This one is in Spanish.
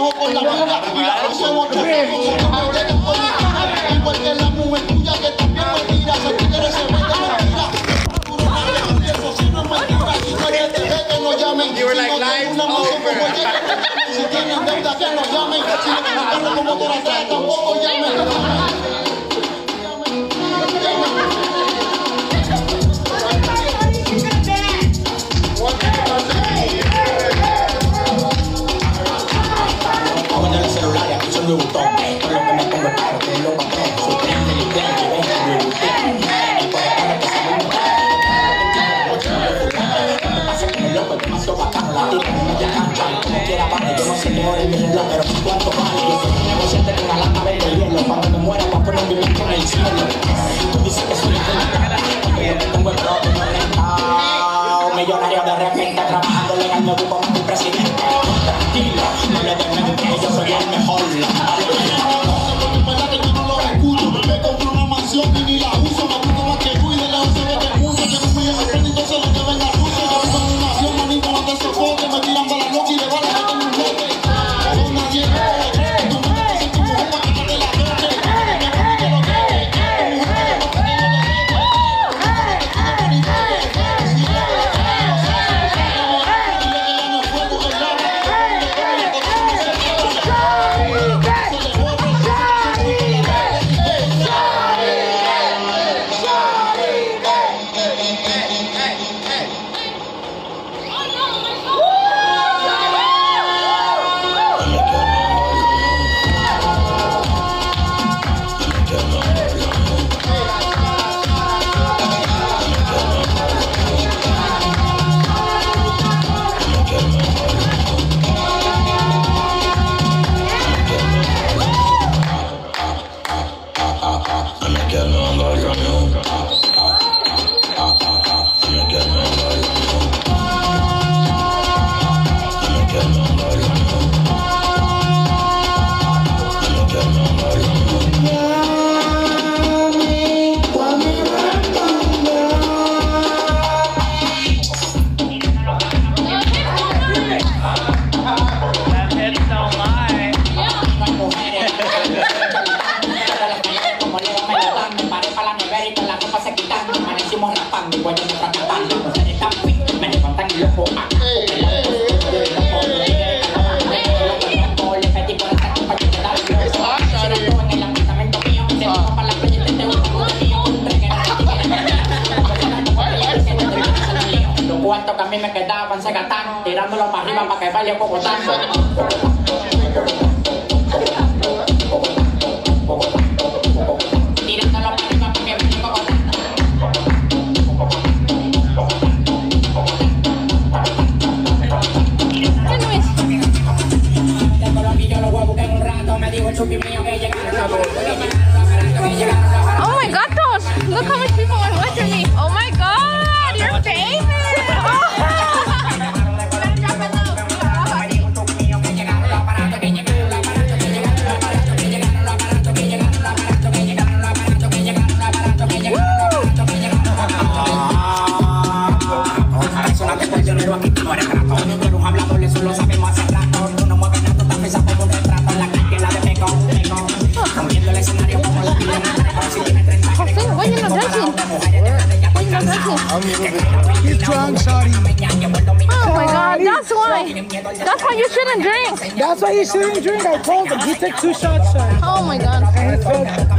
trabajo con la vida y la hacemos igual que la mujer tuya que también mentira, se quiere se vende mentira. Eso sí no es mentira, si no te ve que no llamen, si no tienen una moción como si tienen deuda que no llamen, si no tienen carro como te la trae tampoco llamen. Me gustó, por lo que me pongo caro, que lo patrón, soy tan inteligente, ven, me gustó. Y por acá me pasa muy mal. Me pasa con el loco, es demasiado bacano, la tira en media cancha. Como quiera vale, yo no sé qué hora es mi reloj, pero cuánto vale. Yo soy un negociante con una lata de hielo. Cuando me muera voy a poner un vivir en el cielo. Tú dices que soy inteligente, porque yo tengo el propio no rentado. Millonario de repente, trabajando legal, me ocupo como un presidente. Tranquilo, no le den mente, yo soy el mejor. Y ni la uso, me gusta más que tú y de lejos se ve que el mundo que no me lleva el entonces lo lleven a Rusia. Yo vivo en una nación, manito, no te sofoque, me tiran para la loca y le van a meter un bloque. Son nadie, tú no te haces tu mujer para que te la toque. Me repite lo que es, tu mujer que no te lo cuartos que a mí me quedaban se gastaron, tirándolo para arriba para que vaya cocotando. Tirándolo para arriba para que vaya cocotando. Tengo los guillos, los huevos que en un rato me dijo el chupi mío que llegaron. Oh my god, Tosh! Look how much people are watching me. Oh my god, you're famous! He's drunk, shawty. Oh my god, that's why. That's why you shouldn't drink. That's why he shouldn't drink. I told him. He took 2 shots, shawty. Oh my god. And he felt